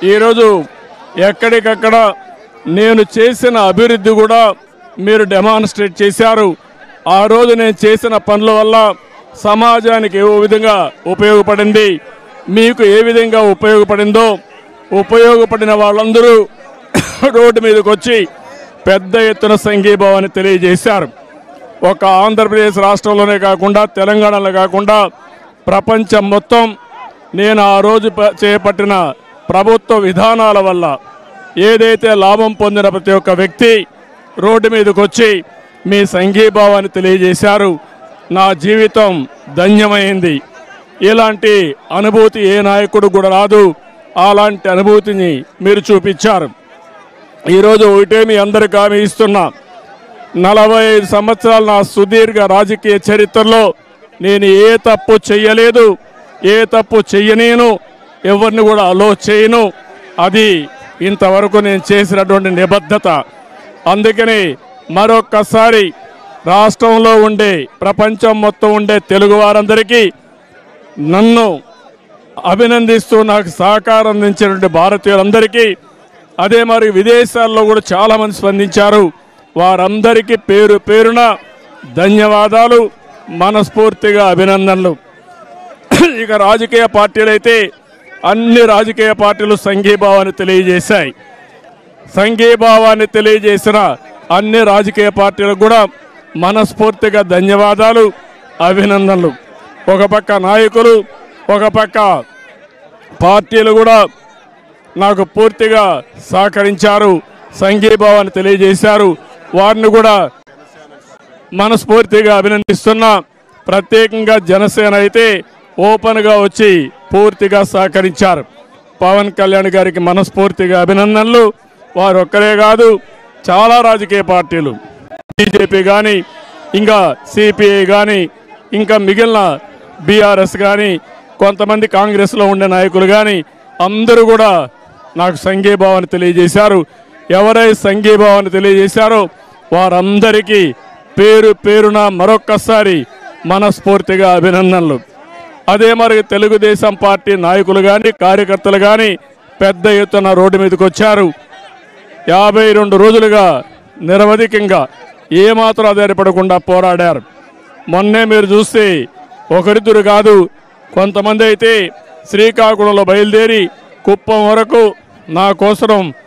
ఈరోజు ఎక్కడికక్కడ నేను చేసిన అభివృద్ధి కూడా మీరు డెమాన్స్ట్రేట్ చేశారు. ఆ రోజు నేను చేసిన పనుల వల్ల సమాజానికి ఏ విధంగా ఉపయోగపడింది, మీకు ఏ విధంగా ఉపయోగపడిందో ఉపయోగపడిన వాళ్ళందరూ రోడ్డు మీదకి వచ్చి పెద్ద ఎత్తున సంఘీభావాన్ని తెలియజేశారు. ఒక ఆంధ్రప్రదేశ్ రాష్ట్రంలోనే కాకుండా తెలంగాణలో కాకుండా ప్రపంచం మొత్తం నేను ఆ రోజు చేపట్టిన ప్రభుత్వ విధానాల వల్ల ఏదైతే లాభం పొందిన ప్రతి ఒక్క వ్యక్తి రోడ్డు మీదకి వచ్చి మీ సంఘీభావాన్ని తెలియజేశారు. నా జీవితం ధన్యమైంది. ఇలాంటి అనుభూతి ఏ నాయకుడు కూడా రాదు. అలాంటి అనుభూతిని మీరు చూపించారు. ఈరోజు ఒకటే మీ అందరికీ హామీ ఇస్తున్నా, 45 సంవత్సరాల నా సుదీర్ఘ రాజకీయ చరిత్రలో నేను ఏ తప్పు చెయ్యలేదు, ఏ తప్పు చెయ్యనేను, ఎవరిని కూడా అలో చేయను. అది ఇంతవరకు నేను చేసినటువంటి నిబద్ధత. అందుకని మరొక్కసారి రాష్ట్రంలో ఉండే ప్రపంచం మొత్తం ఉండే తెలుగు వారందరికీ నన్ను అభినందిస్తూ నాకు సహకారం అందించినటువంటి భారతీయులందరికీ, అదే మరి విదేశాల్లో కూడా చాలామంది స్పందించారు. వారందరికీ పేరు పేరున ధన్యవాదాలు, మనస్ఫూర్తిగా అభినందనలు. ఇక రాజకీయ పార్టీలైతే అన్ని రాజకీయ పార్టీలు సంఘీభావాన్ని తెలియజేశాయి. సంఘీభావాన్ని తెలియజేసిన అన్ని రాజకీయ పార్టీలకు కూడా మనస్ఫూర్తిగా ధన్యవాదాలు, అభినందనలు. ఒక పక్క నాయకులు, ఒక పక్క పార్టీలు కూడా నాకు పూర్తిగా సహకరించారు, సంఘీభావాన్ని తెలియజేశారు. వారిని కూడా మనస్ఫూర్తిగా అభినందిస్తున్నా. ప్రత్యేకంగా జనసేన అయితే ఓపెన్గా వచ్చి పూర్తిగా సహకరించారు. పవన్ కళ్యాణ్ గారికి మనస్ఫూర్తిగా అభినందనలు. వారు ఒక్కరే కాదు, చాలా రాజకీయ పార్టీలు, బీజేపీ కానీ, ఇంకా సిపిఐ కానీ, ఇంకా మిగిలిన బీఆర్ఎస్ కానీ, కొంతమంది కాంగ్రెస్లో ఉండే నాయకులు కానీ అందరూ కూడా నాకు సంఘీభావాన్ని తెలియజేశారు. ఎవరైతే సంఘీభావాన్ని తెలియజేశారో వారందరికీ పేరు పేరున మరొక్కసారి మనస్ఫూర్తిగా అభినందనలు. అదే మరి తెలుగుదేశం పార్టీ నాయకులు కానీ, కార్యకర్తలు కానీ పెద్ద ఎత్తున రోడ్డు మీదకి వచ్చారు. 52 రోజులుగా నిరవధికంగా ఏమాత్రం ఆధారపడకుండా పోరాడారు. మొన్నే మీరు చూస్తే ఒకరిద్దరు కాదు, కొంతమంది అయితే శ్రీకాకుళంలో బయలుదేరి కుప్పం వరకు నా కోసం